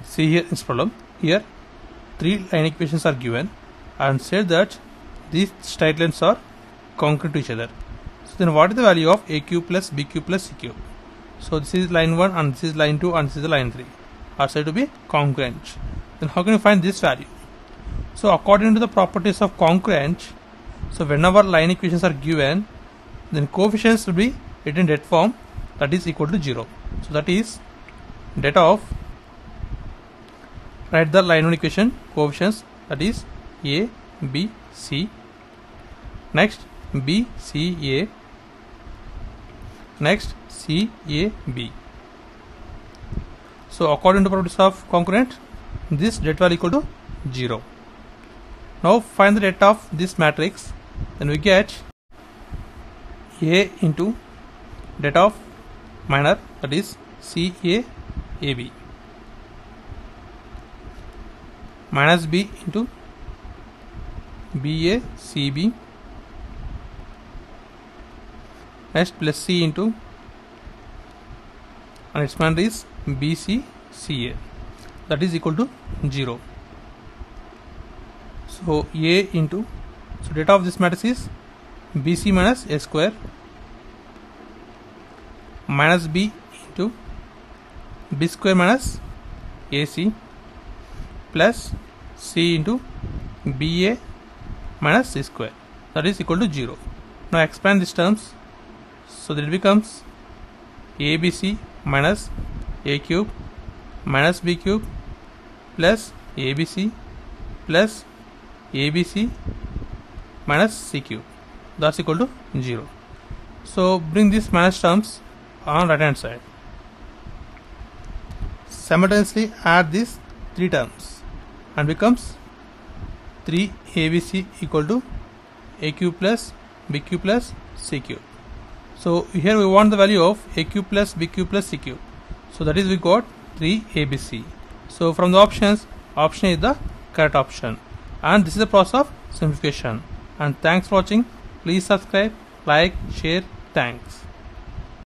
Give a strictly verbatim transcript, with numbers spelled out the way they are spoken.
See here in this problem, here three line equations are given and said that these straight lines are congruent to each other. So then what is the value of A cube plus B cube plus C cube? So this is line one and this is line two and this is the line three are said to be congruent. Then how can you find this value? So according to the properties of congruent, so whenever line equations are given, then coefficients will be written in that form, that is equal to zero. So that is that of, write the line one equation coefficients, that is A, B, C, next B, C, A, next C, A, B. So according to properties of congruent, this data value equal to zero. Now find the data of this matrix, then we get A into data of minor, that is C A A B, minus B into B A C B, next plus C into, and its minor is B C C A, that is equal to zero. So A into, so data of this matrix is B C minus A square minus B into B square minus A C plus C into B A minus C square, that is equal to zero. Now expand these terms, so that it becomes A B C minus A cube minus B cube plus A B C plus A B C minus C cube, that's equal to zero. So bring these minus terms on right hand side. Simultaneously add these three terms and becomes three A B C equal to A cube plus B cube plus C cube. So here we want the value of A cube plus B cube plus C cube. So that is we got three A B C. So from the options, option is the correct option. And this is the process of simplification. And thanks for watching. Please subscribe, like, share. Thanks.